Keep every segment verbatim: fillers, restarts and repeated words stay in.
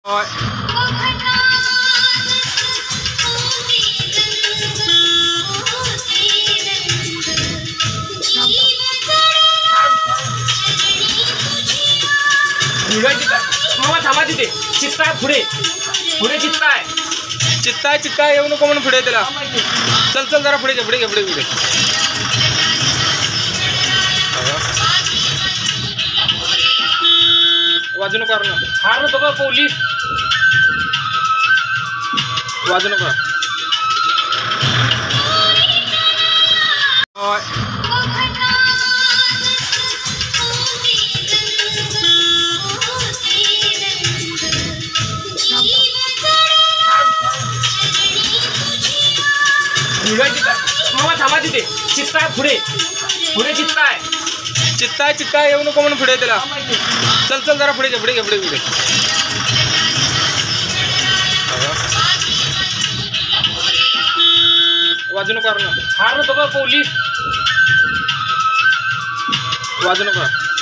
मामा थांबा तिथे. चित्ता आहे पुढे पुढे चित्ता आहे चित्ता आहे चित्ता येऊ नको म्हणून पुढे त्याला. चल चल जरा पुढे घे पुढे घे पुढे पुढे वाजू नको ना. हार नको बा पोलीस. वाजू नको. मामा थांबा तिथे. चित्ता आहे पुढे पुढे चित्ता आहे चित्ता आहे चित्ता येऊ नको म्हणून पुढे त्याला. चल चल जरा पुढे घे पुढे घे पुढे पुढे वाजू नको ना. हार नको बा पोलीस. वाजू नको.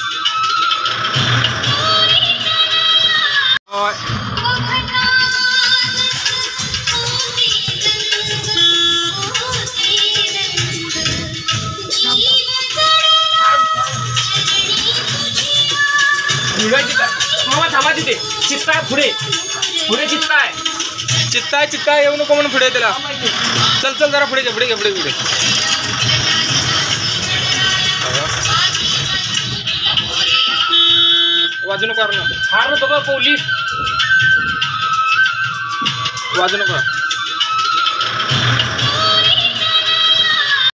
मामा थांबा तिथे. चित्ता आहे पुढे पुढे चित्ता आहे चित्ता आहे चित्ता येऊ नको म्हणून पुढे त्याला. चल चल जरा पुढे घे पुढे घे पुढे पुढे वाजू नको ना. हार नको बा पोलीस. वाजू नको.